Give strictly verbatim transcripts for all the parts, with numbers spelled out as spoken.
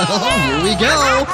Oh, here we go.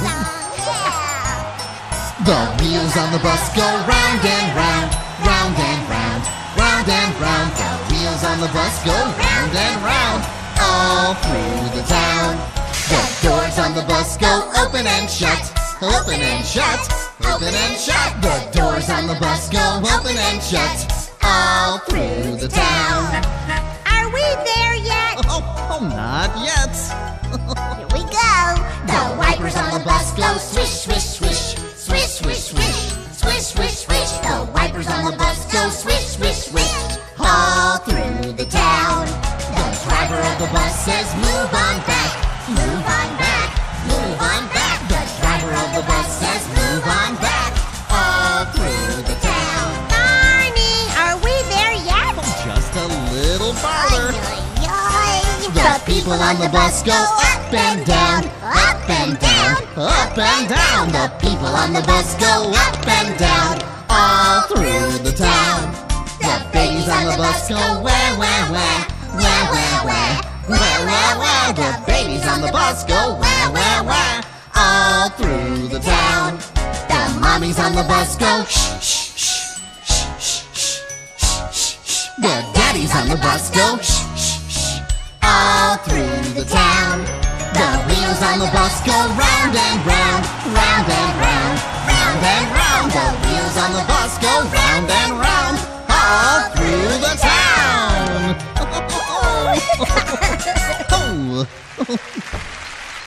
The wheels on the bus go round and round, round and round, round and round. The wheels on the bus go round and round, all through the town. The doors on the bus go open and shut, open and shut, open and shut. The doors on the bus go open and shut, all through the town. Are we there yet? Oh, oh not yet. Here we go. The wipers on the bus go swish, swish, swish, swish, swish, swish, swish, swish, swish. The wipers on the bus go swish, swish, swish, all through the town. The driver of the bus says, move on back, move on back, move on back. The driver of the bus says, move on back, all through the town. Barney, are we there yet? Just a little farther. Ay, ay, ay. The people on the bus go up and down, up and down, up and down. The people on the bus go up and down, all through the town. The babies on the bus go wah, wah, wah, wah, wah, wah, wah, wah, wah. The babies on the bus go wah, wah, wah, all through the town. The mommies on the bus go shh, shh, shh, shh, shh, shh, shh, shh. The daddies on the bus go shh, shh, shh, all through the town. The wheels on the bus go round and round, round and round.